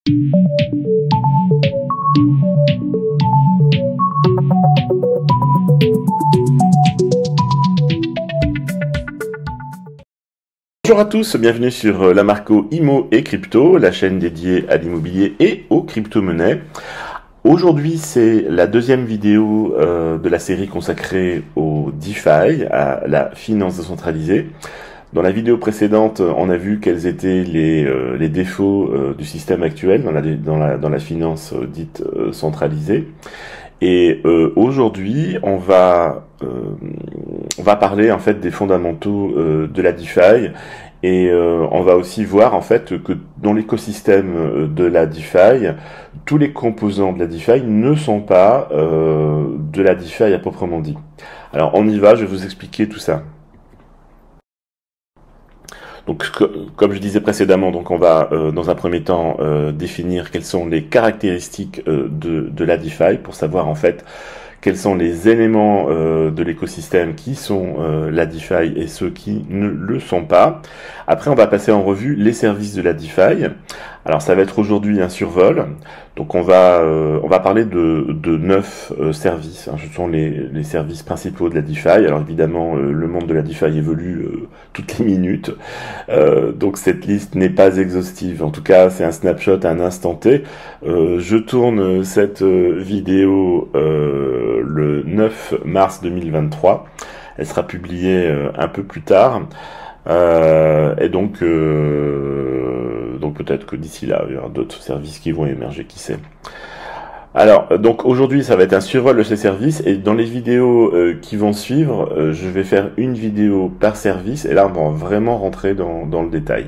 Bonjour à tous, bienvenue sur Lamarco Immo et Crypto, la chaîne dédiée à l'immobilier et aux crypto-monnaies. Aujourd'hui, c'est la deuxième vidéo de la série consacrée au DeFi, à la finance décentralisée. Dans la vidéo précédente, on a vu quels étaient les défauts du système actuel dans la finance dite centralisée. Et aujourd'hui, on va parler en fait des fondamentaux de la DeFi et on va aussi voir en fait que dans l'écosystème de la DeFi, tous les composants de la DeFi ne sont pas de la DeFi à proprement dit. Alors on y va, je vais vous expliquer tout ça. Donc, comme je disais précédemment, donc on va dans un premier temps définir quelles sont les caractéristiques de la DeFi pour savoir en fait quels sont les éléments de l'écosystème qui sont la DeFi et ceux qui ne le sont pas. Après, on va passer en revue les services de la DeFi. Alors, ça va être aujourd'hui un survol. Donc, on va parler de 9 services. Ce sont les services principaux de la DeFi. Alors, évidemment, le monde de la DeFi évolue toutes les minutes. Donc, cette liste n'est pas exhaustive. En tout cas, c'est un snapshot à un instant T. Je tourne cette vidéo le 9 mars 2023. Elle sera publiée un peu plus tard. Et donc peut-être que d'ici là, il y aura d'autres services qui vont émerger, qui sait. Alors, donc aujourd'hui, ça va être un survol de ces services, et dans les vidéos qui vont suivre, je vais faire une vidéo par service, et là, on va vraiment rentrer dans le détail.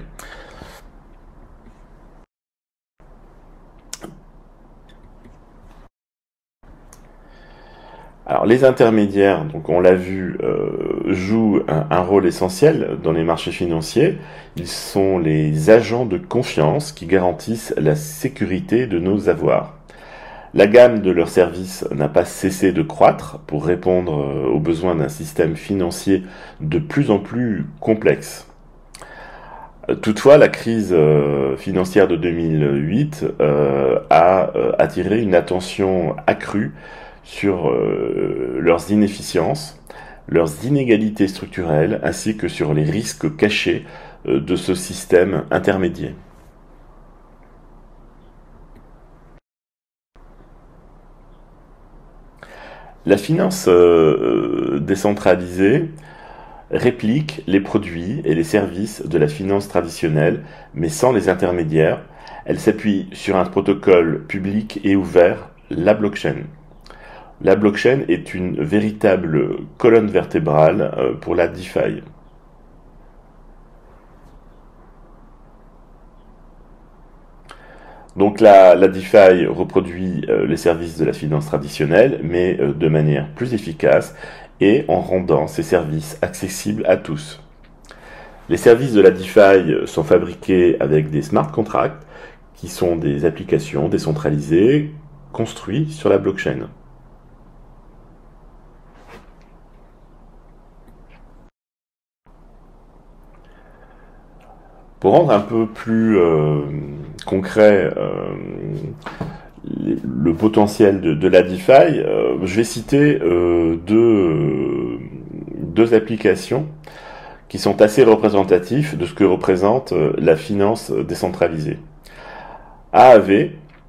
Alors les intermédiaires, donc on l'a vu, jouent un rôle essentiel dans les marchés financiers. Ils sont les agents de confiance qui garantissent la sécurité de nos avoirs. La gamme de leurs services n'a pas cessé de croître pour répondre aux besoins d'un système financier de plus en plus complexe. Toutefois, la crise financière de 2008 a attiré une attention accrue sur leurs inefficiences, leurs inégalités structurelles, ainsi que sur les risques cachés de ce système intermédiaire. La finance décentralisée réplique les produits et les services de la finance traditionnelle, mais sans les intermédiaires. Elle s'appuie sur un protocole public et ouvert, la blockchain. La blockchain est une véritable colonne vertébrale pour la DeFi. Donc la DeFi reproduit les services de la finance traditionnelle, mais de manière plus efficace et en rendant ces services accessibles à tous. Les services de la DeFi sont fabriqués avec des smart contracts, qui sont des applications décentralisées construites sur la blockchain. Pour rendre un peu plus concret le potentiel de la DeFi, je vais citer deux applications qui sont assez représentatifs de ce que représente la finance décentralisée. AAV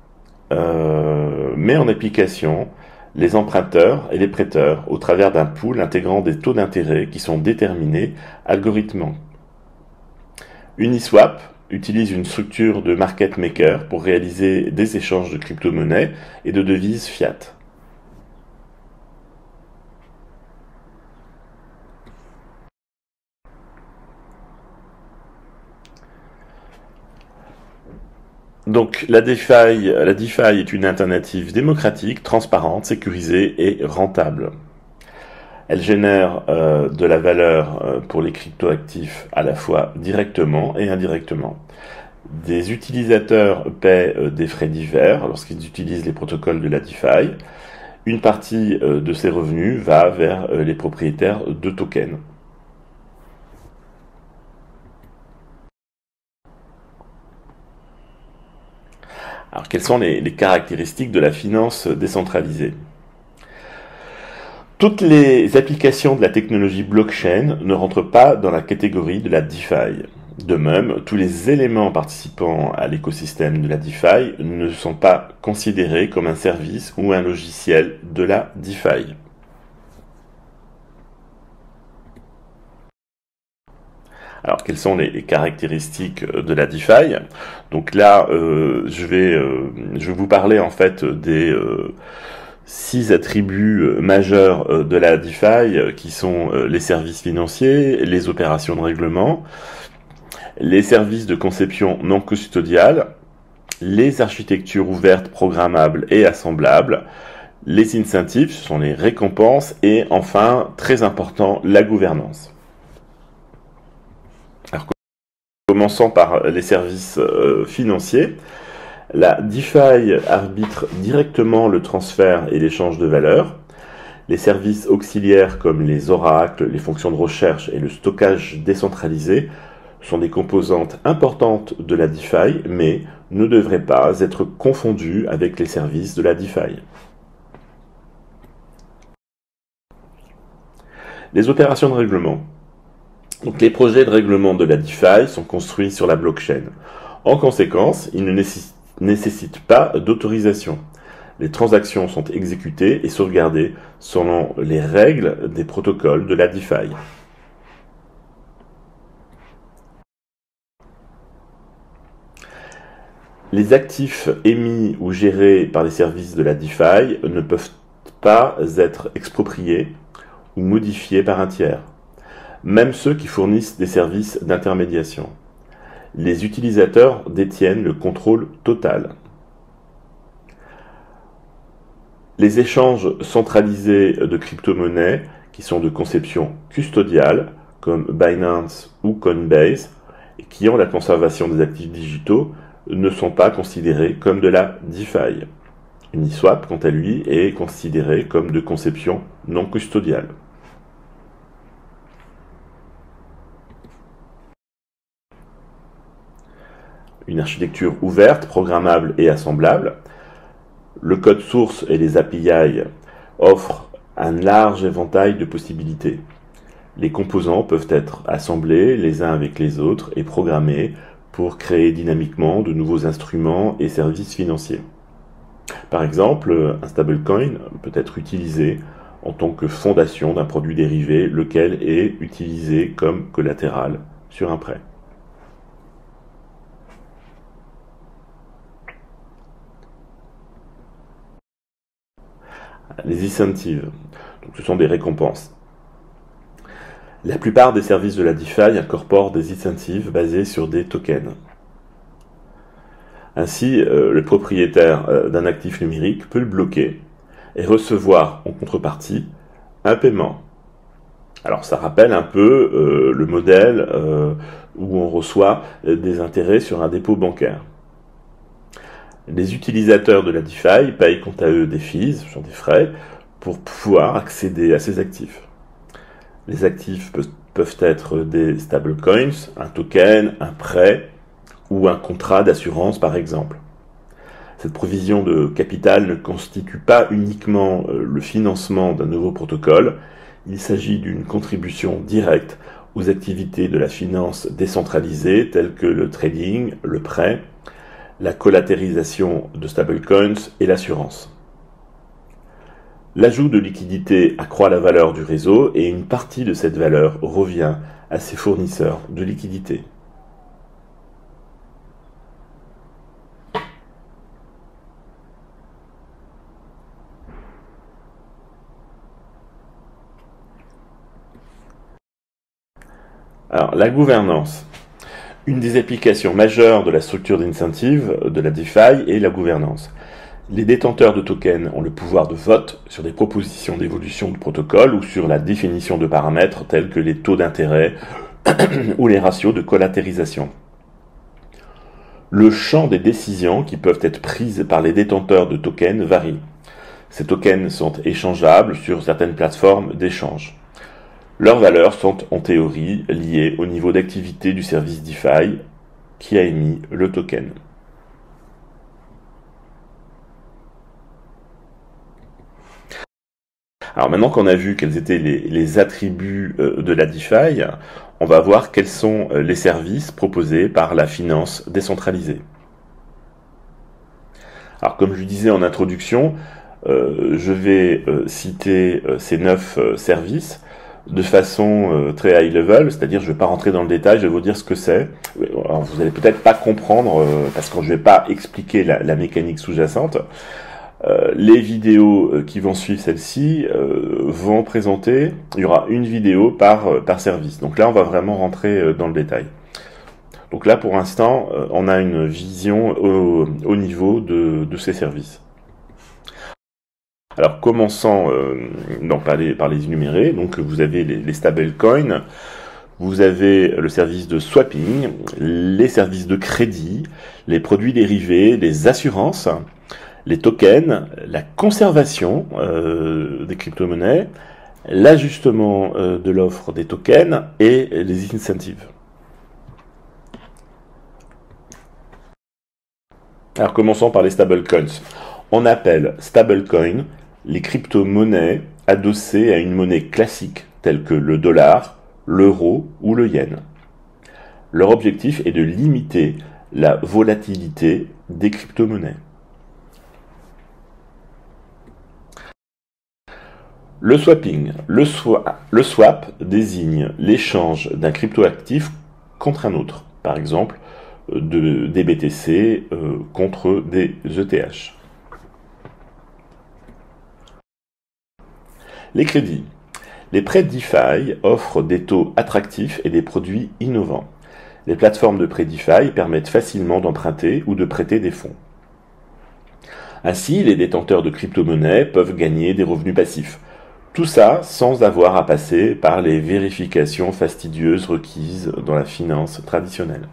met en application les emprunteurs et les prêteurs au travers d'un pool intégrant des taux d'intérêt qui sont déterminés algorithmiquement. Uniswap utilise une structure de market maker pour réaliser des échanges de crypto-monnaies et de devises fiat. Donc la DeFi est une alternative démocratique, transparente, sécurisée et rentable. Elle génère de la valeur pour les cryptoactifs à la fois directement et indirectement. Des utilisateurs paient des frais divers lorsqu'ils utilisent les protocoles de la DeFi. Une partie de ces revenus va vers les propriétaires de tokens. Alors, quelles sont les caractéristiques de la finance décentralisée? Toutes les applications de la technologie blockchain ne rentrent pas dans la catégorie de la DeFi. De même, tous les éléments participant à l'écosystème de la DeFi ne sont pas considérés comme un service ou un logiciel de la DeFi. Alors, quelles sont les caractéristiques de la DeFi? Donc là, je vais vous parler en fait des 6 attributs majeurs de la DeFi qui sont les services financiers, les opérations de règlement, les services de conception non custodiale, les architectures ouvertes, programmables et assemblables, les incentives, ce sont les récompenses, et enfin, très important, la gouvernance. Alors, commençons par les services financiers. La DeFi arbitre directement le transfert et l'échange de valeurs. Les services auxiliaires comme les oracles, les fonctions de recherche et le stockage décentralisé sont des composantes importantes de la DeFi, mais ne devraient pas être confondus avec les services de la DeFi. Les opérations de règlement. Donc, les projets de règlement de la DeFi sont construits sur la blockchain. En conséquence, ils ne nécessitent pas d'autorisation. Les transactions sont exécutées et sauvegardées selon les règles des protocoles de la DeFi. Les actifs émis ou gérés par les services de la DeFi ne peuvent pas être expropriés ou modifiés par un tiers, même ceux qui fournissent des services d'intermédiation. Les utilisateurs détiennent le contrôle total. Les échanges centralisés de crypto-monnaies, qui sont de conception custodiale, comme Binance ou Coinbase, et qui ont la conservation des actifs digitaux, ne sont pas considérés comme de la DeFi. Uniswap, quant à lui, est considéré comme de conception non custodiale. Une architecture ouverte, programmable et assemblable. Le code source et les API offrent un large éventail de possibilités. Les composants peuvent être assemblés les uns avec les autres et programmés pour créer dynamiquement de nouveaux instruments et services financiers. Par exemple, un stablecoin peut être utilisé en tant que fondation d'un produit dérivé, lequel est utilisé comme collatéral sur un prêt. Les incentives, donc ce sont des récompenses. La plupart des services de la DeFi incorporent des incentives basés sur des tokens. Ainsi, le propriétaire d'un actif numérique peut le bloquer et recevoir en contrepartie un paiement. Alors ça rappelle un peu le modèle où on reçoit des intérêts sur un dépôt bancaire. Les utilisateurs de la DeFi payent quant à eux des fees, ce sont des frais, pour pouvoir accéder à ces actifs. Les actifs peuvent être des stablecoins, un token, un prêt ou un contrat d'assurance par exemple. Cette provision de capital ne constitue pas uniquement le financement d'un nouveau protocole, il s'agit d'une contribution directe aux activités de la finance décentralisée telles que le trading, le prêt, la collatéralisation de stablecoins et l'assurance. L'ajout de liquidité accroît la valeur du réseau et une partie de cette valeur revient à ses fournisseurs de liquidité. Alors, la gouvernance. Une des applications majeures de la structure d'incentive de la DeFi est la gouvernance. Les détenteurs de tokens ont le pouvoir de vote sur des propositions d'évolution de protocole ou sur la définition de paramètres tels que les taux d'intérêt ou les ratios de collatérisation. Le champ des décisions qui peuvent être prises par les détenteurs de tokens varie. Ces tokens sont échangeables sur certaines plateformes d'échange. Leurs valeurs sont en théorie liées au niveau d'activité du service DeFi qui a émis le token. Alors maintenant qu'on a vu quels étaient les attributs de la DeFi, on va voir quels sont les services proposés par la finance décentralisée. Alors comme je le disais en introduction, je vais citer ces 9 services de façon très high level, c'est-à-dire je ne vais pas rentrer dans le détail, je vais vous dire ce que c'est. Alors, vous n'allez peut-être pas comprendre parce que je ne vais pas expliquer la mécanique sous-jacente. Les vidéos qui vont suivre celle-ci vont présenter, il y aura une vidéo par service. Donc là, on va vraiment rentrer dans le détail. Donc là, pour l'instant, on a une vision au niveau de ces services. Alors, commençons par les énumérer. Donc, vous avez les stablecoins, vous avez le service de swapping, les services de crédit, les produits dérivés, les assurances, les tokens, la conservation des crypto-monnaies, l'ajustement de l'offre des tokens et les incentives. Alors commençons par les stablecoins. On appelle stablecoin les crypto-monnaies adossées à une monnaie classique telle que le dollar, l'euro ou le yen. Leur objectif est de limiter la volatilité des crypto-monnaies. Le swapping. Le swap désigne l'échange d'un cryptoactif contre un autre. Par exemple, des BTC contre des ETH. Les crédits. Les prêts DeFi offrent des taux attractifs et des produits innovants. Les plateformes de prêts DeFi permettent facilement d'emprunter ou de prêter des fonds. Ainsi, les détenteurs de crypto-monnaies peuvent gagner des revenus passifs. Tout ça sans avoir à passer par les vérifications fastidieuses requises dans la finance traditionnelle.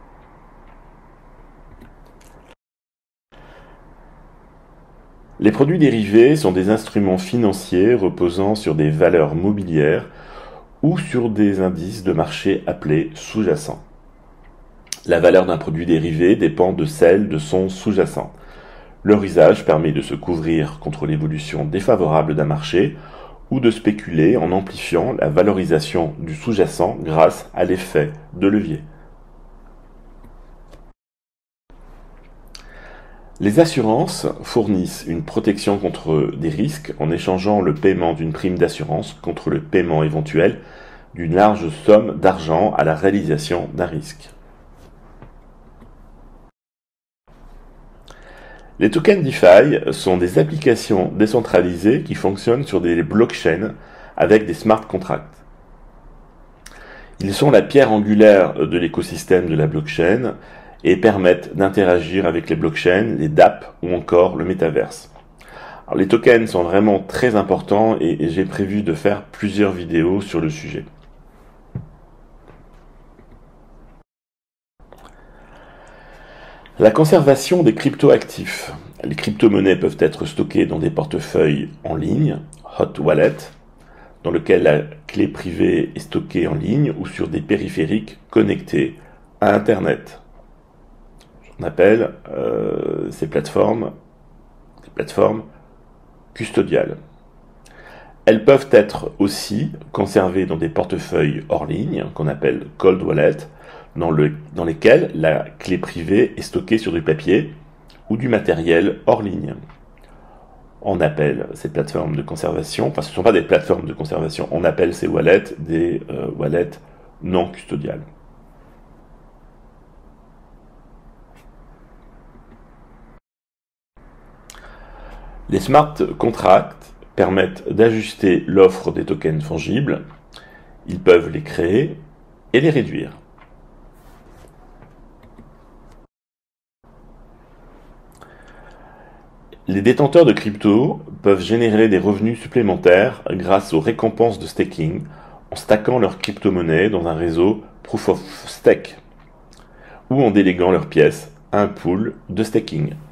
Les produits dérivés sont des instruments financiers reposant sur des valeurs mobilières ou sur des indices de marché appelés sous-jacents. La valeur d'un produit dérivé dépend de celle de son sous-jacent. Leur usage permet de se couvrir contre l'évolution défavorable d'un marché ou de spéculer en amplifiant la valorisation du sous-jacent grâce à l'effet de levier. Les assurances fournissent une protection contre des risques en échangeant le paiement d'une prime d'assurance contre le paiement éventuel d'une large somme d'argent à la réalisation d'un risque. Les tokens DeFi sont des applications décentralisées qui fonctionnent sur des blockchains avec des smart contracts. Ils sont la pierre angulaire de l'écosystème de la blockchain et permettent d'interagir avec les blockchains, les dApp ou encore le métaverse. Alors, les tokens sont vraiment très importants et j'ai prévu de faire plusieurs vidéos sur le sujet. La conservation des cryptoactifs. Les crypto-monnaies peuvent être stockées dans des portefeuilles en ligne, hot wallet, dans lequel la clé privée est stockée en ligne ou sur des périphériques connectés à Internet. On appelle ces plateformes des plateformes custodiales. Elles peuvent être aussi conservées dans des portefeuilles hors ligne, qu'on appelle cold wallet, dans lesquels la clé privée est stockée sur du papier ou du matériel hors ligne. On appelle ces plateformes de conservation, enfin ce ne sont pas des plateformes de conservation, on appelle ces wallets des wallets non custodiales. Les smart contracts permettent d'ajuster l'offre des tokens fongibles. Ils peuvent les créer et les réduire. Les détenteurs de crypto peuvent générer des revenus supplémentaires grâce aux récompenses de staking en stackant leurs crypto-monnaies dans un réseau Proof of Stake ou en déléguant leurs pièces à un pool de staking.